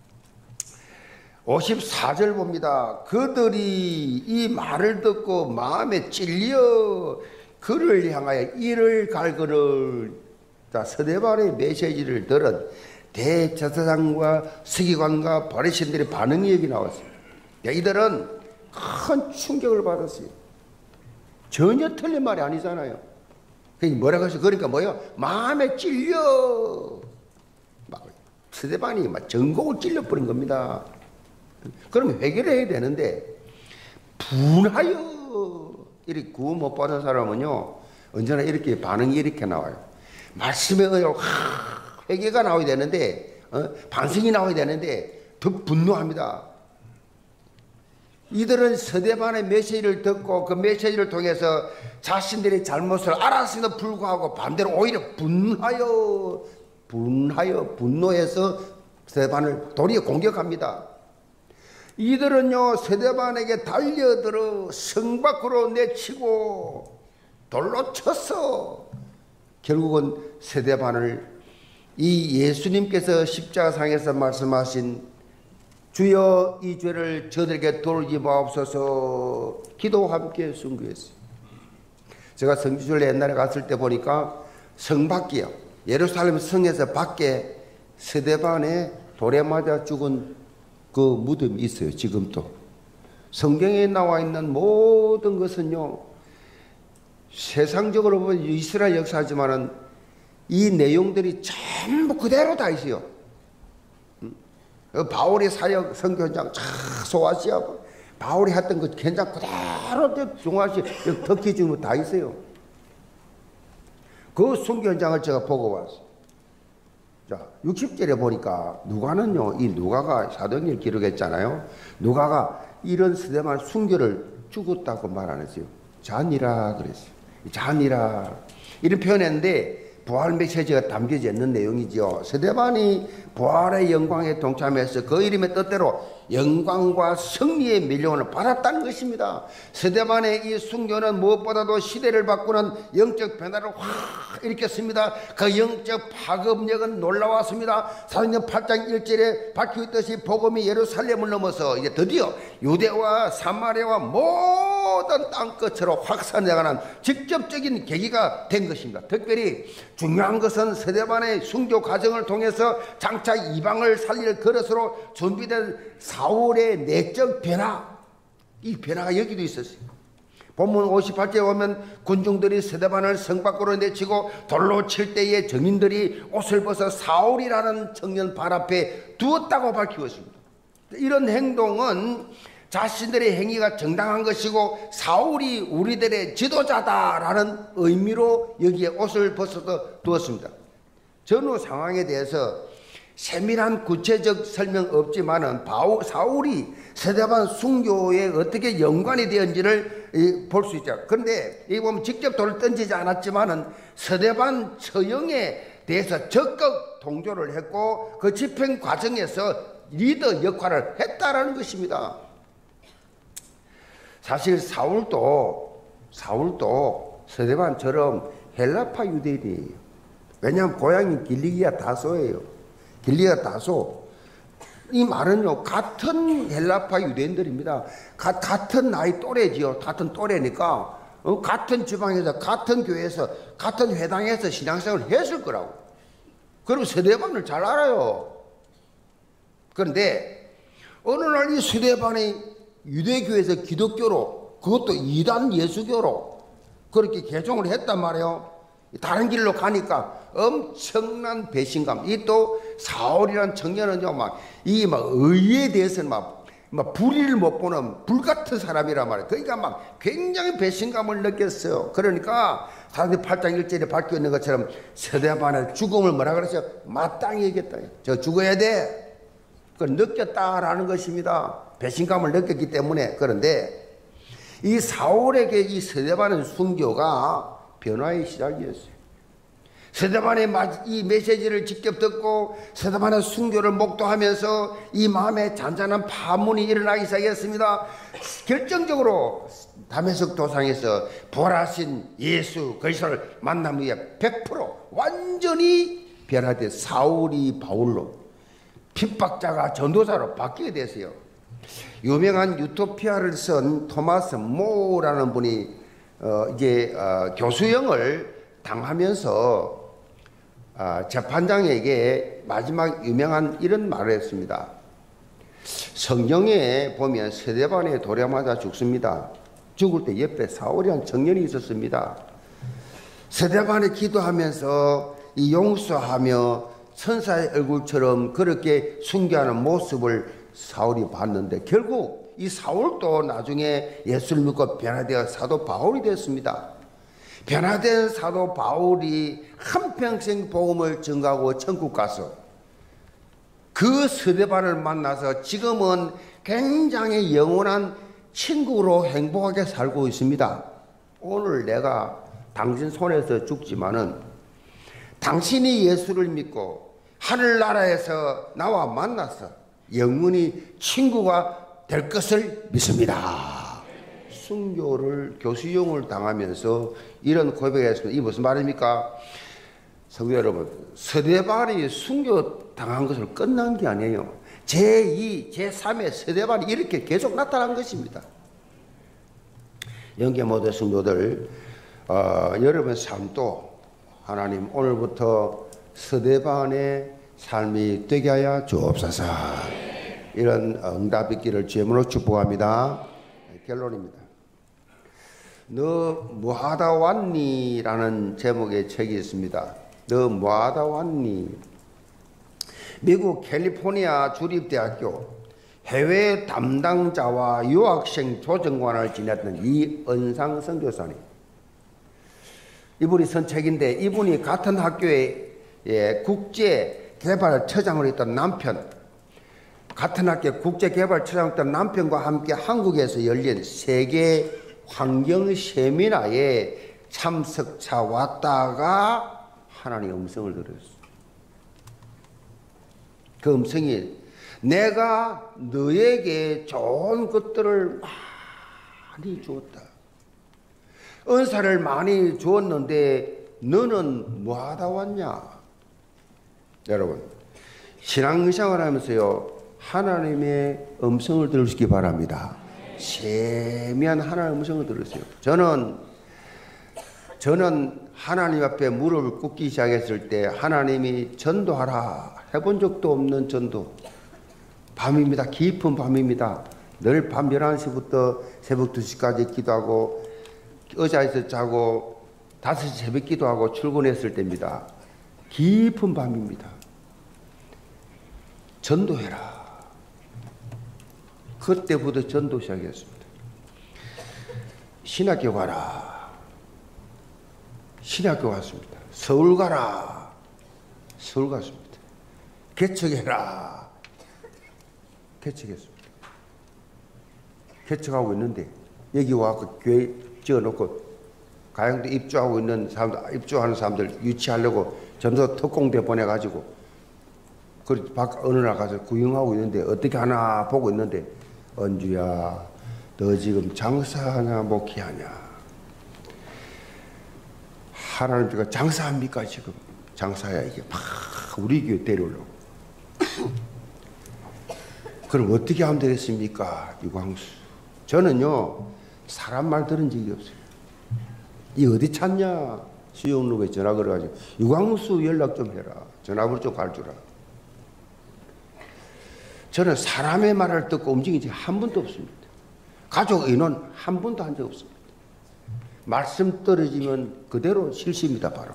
54절 봅니다. 그들이 이 말을 듣고 마음에 찔려 그를 향하여 이를 갈그를. 자, 스데반의 메시지를 들은 대제사장과 서기관과 바리새인들의 반응이 여기 나왔습니다. 이들은 큰 충격을 받았어요. 전혀 틀린 말이 아니잖아요. 뭐라고 해서 그러니까 뭐예요? 마음에 찔려. 스데반이 막 전곡을 찔려버린 겁니다. 그러면 회개를 해야 되는데 분하여 이렇게 구원 못 받은 사람은요 언제나 이렇게 반응이 이렇게 나와요. 말씀에 의하여 회개가 나와야 되는데 반성이 나와야 되는데 더 분노합니다. 이들은 스데반의 메시지를 듣고 그 메시지를 통해서 자신들의 잘못을 알았음에도 불구하고 반대로 오히려 분노해서 스데반을 도리어 공격합니다. 이들은요 스데반에게 달려들어 성 밖으로 내치고 돌로 쳤어. 결국은 스데반을 이 예수님께서 십자가상에서 말씀하신 주여 이 죄를 저들에게 돌지 마옵소서 기도와 함께 순교했어요. 제가 성지순례 옛날에 갔을 때 보니까 성 밖이요, 예루살렘 성에서 밖에 스데반의 돌에 맞아 죽은 그 무덤이 있어요. 지금도 성경에 나와 있는 모든 것은요 세상적으로 보면 이스라엘 역사지만은 이 내용들이 전부 그대로 다 있어요. 바울의 사역 선교 현장 소아시아 바울이 했던 그 현장 그대로 중아시아 터키 중으로 다 있어요. 그 선교 현장을 제가 보고 왔어요. 자, 60절에 보니까 누가는요, 이 누가가 사도행전 기록했잖아요. 누가가 이런 스데반 순교를 죽었다고 말 안 했어요. 잔이라 그랬어요. 잔이라 이런 표현했는데 부활 메시지가 담겨져 있는 내용이죠. 스데반이 부활의 영광에 동참해서 그 이름의 뜻대로 영광과 승리의 밀려온을 받았다는 것입니다. 스데반의 이 순교는 무엇보다도 시대를 바꾸는 영적 변화를 확 일으켰습니다. 그 영적 파급력은 놀라웠습니다. 사도행전 8장 1절에 밝혀 있듯이 복음이 예루살렘을 넘어서 이제 드디어 유대와 사마리아와 모든 땅끝으로 확산해가는 직접적인 계기가 된 것입니다. 특별히 중요한 것은 스데반의 순교 과정을 통해서 장차 이방을 살릴 그릇으로 준비된 사울의 내적 변화, 이 변화가 여기도 있었어요. 본문 58절에 오면 군중들이 스데반을 성 밖으로 내치고 돌로 칠 때에 정인들이 옷을 벗어 사울이라는 청년 발 앞에 두었다고 밝히고 있습니다. 이런 행동은 자신들의 행위가 정당한 것이고 사울이 우리들의 지도자다라는 의미로 여기에 옷을 벗어서 두었습니다. 전후 상황에 대해서 세밀한 구체적 설명 없지만은 사울이 스데반 순교에 어떻게 연관이 되었는지를 볼 수 있죠. 그런데 이 보면 직접 돌을 던지지 않았지만은 스데반 처형에 대해서 적극 동조를 했고 그 집행 과정에서 리더 역할을 했다라는 것입니다. 사실 사울도 스데반처럼 헬라파 유대인이에요. 왜냐하면 고향이 길리기아 다소예요. 길리기아 다소. 이 말은요, 같은 헬라파 유대인들입니다. 같은 나이 또래지요. 같은 또래니까 같은 지방에서, 같은 교회에서, 같은 회당에서 신앙생활을 했을 거라고. 그리고 스데반을 잘 알아요. 그런데 어느 날 이 스데반이 유대교에서 기독교로, 그것도 이단 예수교로 그렇게 개종을 했단 말이에요. 다른 길로 가니까 엄청난 배신감. 이 또 사울이라는 청년은요, 막 의에 대해서는 막 불의를 못 보는 불같은 사람이란 말이에요. 그러니까 막 굉장히 배신감을 느꼈어요. 그러니까 사람들이 8장 1절에 밝혀 있는 것처럼 스데반의 죽음을 뭐라 그랬어요? 마땅히 얘기했다. 저 죽어야 돼. 그걸 느꼈다라는 것입니다. 배신감을 느꼈기 때문에. 그런데 이 사울에게 이 스데반의 순교가 변화의 시작이었어요. 스데반의 이 메시지를 직접 듣고 스데반의 순교를 목도하면서 이 마음에 잔잔한 파문이 일어나기 시작했습니다. 결정적으로 다메섹 도상에서 부활하신 예수 그리스도를 만남 후에 100% 완전히 변화된 사울이 바울로, 핍박자가 전도자로 바뀌게 됐어요. 유명한 유토피아를 쓴 토마스 모라는 분이 교수형을 당하면서 재판장에게 마지막 유명한 이런 말을 했습니다. 성경에 보면 스데반에 돌에 맞아 죽습니다. 죽을 때 옆에 사울이라는 청년이 있었습니다. 스데반에 기도하면서 이 용서하며 천사의 얼굴처럼 그렇게 순교하는 모습을 사울이 봤는데, 결국 이 사울도 나중에 예수를 믿고 변화되어 사도 바울이 됐습니다. 변화된 사도 바울이 한평생 복음을 전가하고 천국 가서 그 스데반을 만나서 지금은 굉장히 영원한 친구로 행복하게 살고 있습니다. 오늘 내가 당신 손에서 죽지만은 당신이 예수를 믿고 하늘나라에서 나와 만나서 영원히 친구가 될 것을 믿습니다. 순교를, 교수형을 당하면서 이런 고백을 했습니다. 이게 무슨 말입니까? 성도 여러분, 스데반이 순교 당한 것을 끝난 게 아니에요. 제2, 제3의 스데반이 이렇게 계속 나타난 것입니다. 영계 모든 성도들, 여러분 삶도 하나님 오늘부터 스데반의 삶이 되게 하여 주옵소서. 이런 응답 있기를 주님으로 축복합니다. 결론입니다. 너 뭐하다 왔니? 라는 제목의 책이 있습니다. 너 뭐하다 왔니? 미국 캘리포니아 주립대학교 해외 담당자와 유학생 조정관을 지냈던 이은상 선교사님. 이분이 쓴 책인데, 이분이 같은 학교에 국제개발처장으로 있던 남편, 같은 학교 국제개발처장으로 있던 남편과 함께 한국에서 열린 세계 환경 세미나에 참석차 왔다가 하나님의 음성을 들었어요. 그 음성이 내가 너에게 좋은 것들을 많이 주었다. 은사를 많이 주었는데 너는 뭐하다 왔냐? 여러분, 신앙생활 하면서요, 하나님의 음성을 들으시기 바랍니다. 세미한 하나님의 음성을 들으세요. 저는 하나님 앞에 무릎을 꿇기 시작했을 때 하나님이 전도하라 해본 적도 없는 전도. 밤입니다. 깊은 밤입니다. 늘 밤 11시부터 새벽 2시까지 기도하고 의자에서 자고 5시 새벽 기도하고 출근했을 때입니다. 깊은 밤입니다. 전도해라. 그때부터 전도 시작했습니다. 신학교 가라. 신학교 갔습니다. 서울 가라. 서울 갔습니다. 개척해라. 개척했습니다. 개척하고 있는데 여기 와서 교회 지어놓고 가양도 입주하고 있는 사람들, 입주하는 사람들 유치하려고 점수 특공대 보내가지고 그 어느 날 가서 구경하고 있는데 어떻게 하나 보고 있는데, 언주야 너 지금 장사하냐 목회하냐? 하나님께서 장사합니까 지금? 장사야 이게 막 우리 교회 데려오려고. 그럼 어떻게 하면 되겠습니까? 유광수. 저는요 사람 말 들은 적이 없어요. 이 어디 찾냐? 수영로에 전화 걸어가지고 유광수 연락 좀 해라. 전화번호 좀 가르쳐라. 저는 사람의 말을 듣고 움직인 적이 한 번도 없습니다. 가족 의논 한 번도 한 적 없습니다. 말씀 떨어지면 그대로 실수입니다. 바로.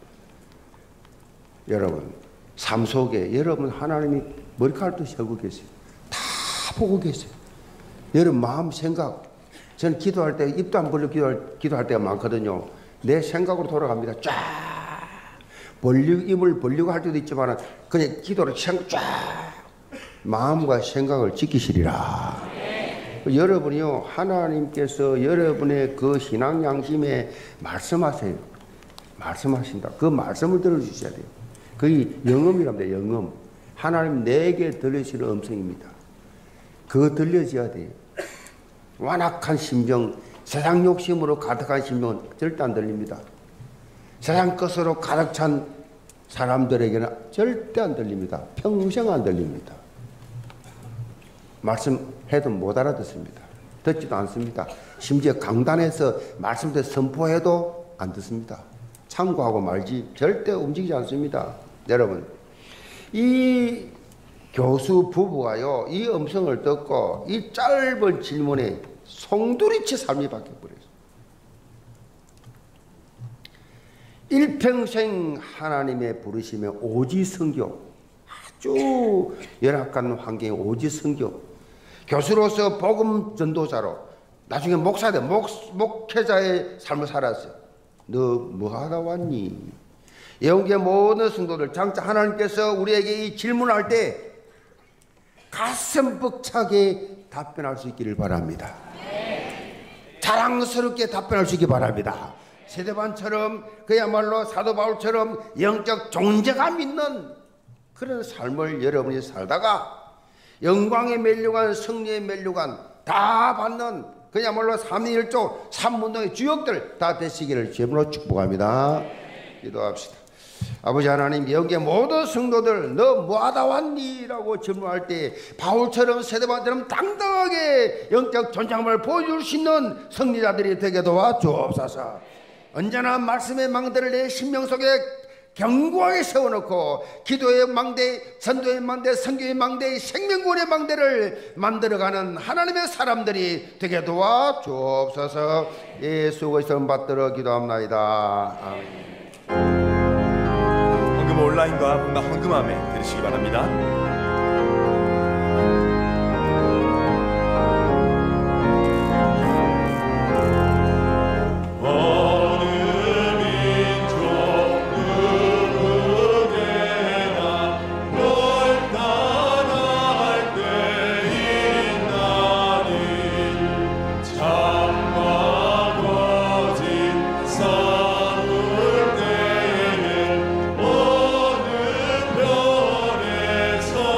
여러분 삶 속에 여러분 하나님이 머리카락도 세우고 계세요. 다 보고 계세요. 여러분 마음 생각. 저는 기도할 때 입도 안 벌리고 기도할 때가 많거든요. 내 생각으로 돌아갑니다. 쫙 입을 벌리고 할 때도 있지만 그냥 기도를 쫙 마음과 생각을 지키시리라. 여러분이요 하나님께서 여러분의 그 신앙 양심에 말씀하세요. 말씀하신다. 그 말씀을 들어주셔야 돼요. 그게 영음이랍니다. 영음. 하나님 내게 들려주시는 음성입니다. 그거 들려줘야 돼요. 완악한 심정, 세상 욕심으로 가득한 심정은 절대 안 들립니다. 세상 것으로 가득 찬 사람들에게는 절대 안 들립니다. 평생 안 들립니다. 말씀해도 못 알아듣습니다. 듣지도 않습니다. 심지어 강단에서 말씀대 선포해도 안 듣습니다. 참고하고 말지 절대 움직이지 않습니다. 여러분 이 교수 부부가요 이 음성을 듣고 이 짧은 질문에 송두리째 삶이 바뀌어버렸어요. 일평생 하나님의 부르심에 오직 선교, 아주 열악한 환경에 오직 선교, 교수로서 복음 전도자로 나중에 목회자의 삶을 살았어요. 너 뭐하다 왔니? 영계 모든 성도들 장차 하나님께서 우리에게 이 질문할 때 가슴 벅차게 답변할 수 있기를 바랍니다. 자랑스럽게 답변할 수 있기 바랍니다. 세대반처럼 그야말로 사도 바울처럼 영적 존재감 있는 그런 삶을 여러분이 살다가 영광의 멸류관, 승리의 멸류관 다 받는 그야말로 삼위일조 삼문동의 주역들 다 되시기를 주님으로 축복합니다. 기도합시다. 아버지 하나님, 여기에 모든 성도들 너 뭐하다 왔니? 라고 질문할 때 바울처럼 세대반처럼 당당하게 영적 존재감을 보여줄 수 있는 승리자들이 되게 도와주옵소서. 언제나 말씀의 망대를 내 심령 속에 견고하게 세워놓고 기도의 망대, 전도의 망대, 선교의 망대, 생명구원의 망대를 만들어가는 하나님의 사람들이 되게 도와주옵소서. 예수 그리스도 받들어 기도합나이다. 아멘. 헌금 온라인과 본당 헌금함에 드리시기 바랍니다. 서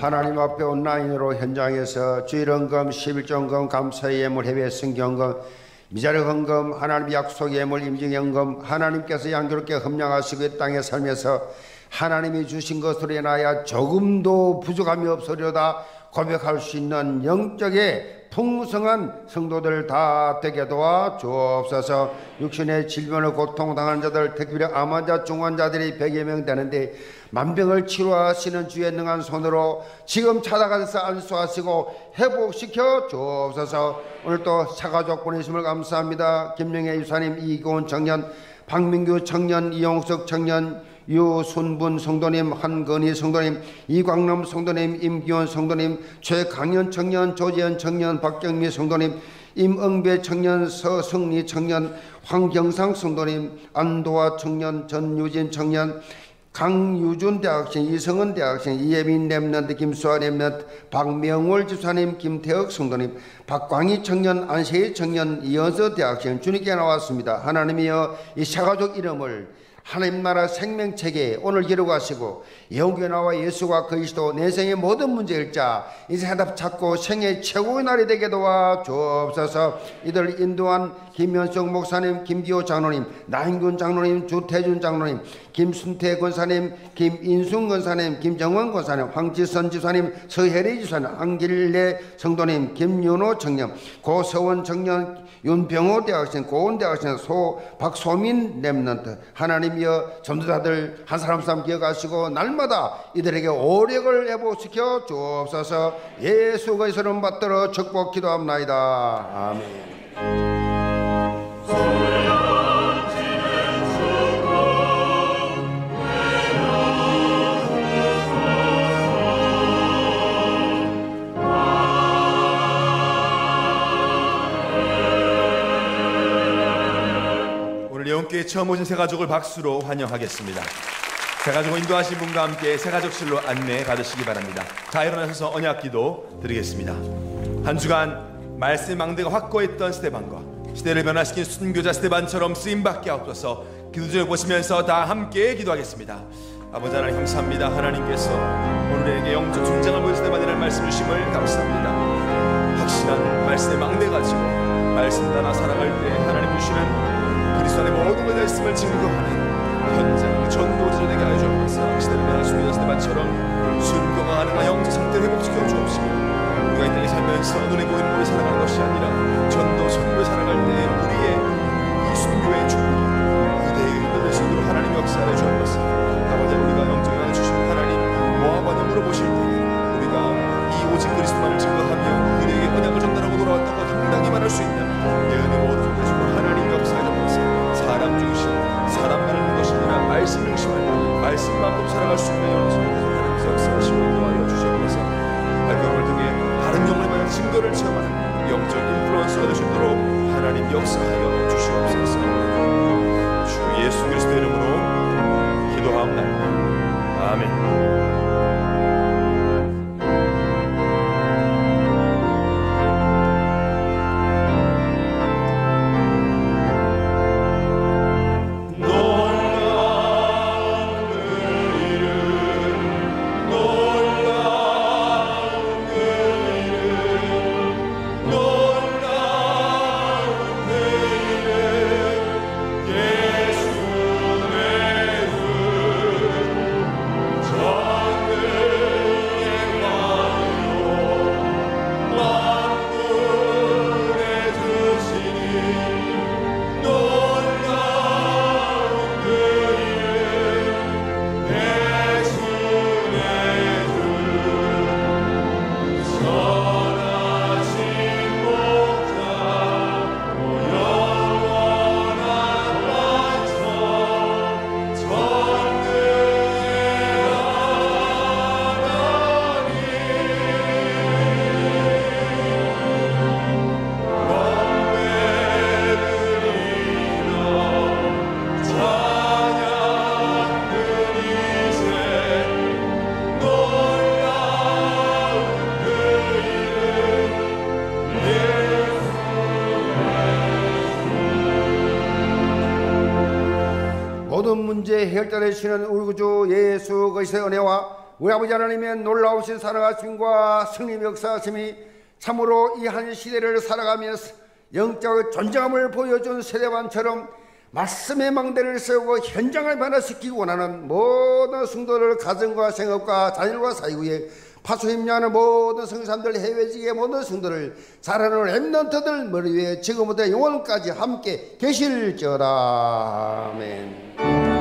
하나님 앞에 온라인으로 현장에서 주일헌금, 11조헌금, 감사의 예물, 해외 성경헌금, 미자력 헌금, 하나님의 약속 예물, 임직헌금, 하나님께서 양교롭게 흠량하시고 이 땅에 살면서 하나님이 주신 것으로 인하여 조금도 부족함이 없으려다 고백할 수 있는 영적의 풍성한 성도들 다 되게 도와 주옵소서. 육신의 질병을 고통당하는 자들, 특별히 암 환자, 중환자들이 100여 명 되는데 만병을 치료하시는 주의 능한 손으로 지금 찾아가서 안수하시고 회복시켜 주옵소서. 오늘 또 사가족 보내심을 감사합니다. 김명애 유사님, 이고은 청년, 박민규 청년, 이용석 청년, 유순분 성도님, 한건희 성도님, 이광남 성도님, 임기원 성도님, 최강현 청년, 조재현 청년, 박경미 성도님, 임응배 청년, 서승리 청년, 황경상 성도님, 안도화 청년, 전유진 청년, 강유준 대학생, 이성은 대학생, 이예민 랩런트, 김수아 랩런트, 박명월 집사님, 김태혁 성도님, 박광희 청년, 안세희 청년, 이연서 대학생 주님께 나왔습니다. 하나님이여 이 사가족 이름을 하나님 나라 생명책에 오늘 기록하시고 영국에 나와 예수와 그리스도 내 생의 모든 문제 일자 인생 해답 찾고 생애 최고의 날이 되게 도와 주옵소서. 이들 인도한 김현석 목사님, 김기호 장로님, 나인균 장로님, 주태준 장로님, 김순태 권사님, 김인순 권사님, 김정원 권사님, 황지선 집사님, 서혜리 집사님, 한길래 성도님, 김윤호 청년, 고서원 청년, 윤병호 대학생, 고은 대학생, 박소민 랩런트, 하나님이여 전도자들 한 사람 한 사람 기억하시고 날마다 이들에게 오력을 회복시켜 주옵소서. 예수 그리스도의 이름 받들어 축복 기도합나이다. 아멘. 예원교회 처음 오신 새가족을 박수로 환영하겠습니다. 새가족을 인도하신 분과 함께 새가족실로 안내 받으시기 바랍니다. 자, 일어나셔서 언약기도 드리겠습니다. 한 주간 말씀의 망대가 확고했던 스데반과 시대를 변화시킨 순교자 스데반처럼 쓰임받게 하옵소서. 기도를 보시면서 다 함께 기도하겠습니다. 아버지 하나님 감사합니다. 하나님께서 오늘에게 영적 중장을 보여 스데반이라는 말씀 주심을 감사합니다. 확실한 말씀의 망대 가지고 말씀 따라 살아갈 때 하나님 주시는 그리스도 안에 모든 것에 있음을 증거하는 현장 전도자 되게 하여 주옵소서. 시대를 변화할 순교자 스데반처럼 순교가 가능한 영적 상태를 회복시켜 주옵시고 우리가 이 땅에 살면서 눈에 보이는 것을 살아가는 것이 아니라 전도 선교에 살아갈 때 우리의 이 순교의 축복이 무대에 흔들릴 수 있도록 하나님 역사하여 주옵소서. 아버지 우리가 영적인 안에 주시는 하나님 모아받아 물어보실 때 우리가 이 오직 그리스도만을 증거하며 그에게 언약을 전달하고 돌아왔다고 당당히 말할 수 있는 예언의 모든 것을 주고 하나님 역사하여 주옵소서. 사람 중심, 사람만을 는 것이 아니라 말씀 중심을 말씀만으로 살아갈 수 있는 영성을 하나님께서 역사하시고 인도하여 주시옵소서. 발걸음을 통해 다른 영을 받은 증거를 체험하는 영적 인플루언서가 되시도록 하나님 역사하여 주시옵소서. 주 예수 그리스도의 이름으로 기도하옵나이다. 아멘. 모든 문제 해결자되시는 우리 구주 예수 그리스도의 은혜와 우리 아버지 하나님의 놀라우신 사랑하심과 성림 역사하심이 참으로 이 한 시대를 살아가면서 영적 존재감을 보여준 세대반처럼 말씀의 망대를 세우고 현장을 변화시키고 원하는 모든 성도들, 가정과 생업과 자녀과 사이구에 파수 힘려하는 모든 성사람들, 해외지의 모든 성도를 자라는 렘넌트들 머리 위에 지금부터 영원까지 함께 계실지어다. 아멘.